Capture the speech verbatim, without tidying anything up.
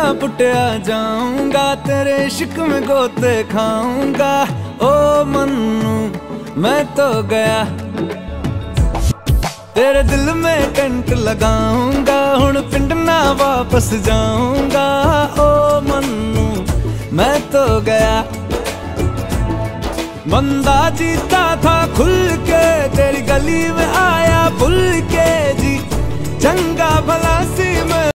पुटिया जाऊंगा, तेरे इश्क में गोते खाऊंगा। ओ मन्नू मैं तो गया, तेरे दिल में टेंट लगाऊंगा, हुण पिंड ना वापस जाऊंगा। ओ मन्नू मैं तो गया, बंदा जीता था खुल के, तेरी गली में आया भूल के जी, चंगा भला सी मैं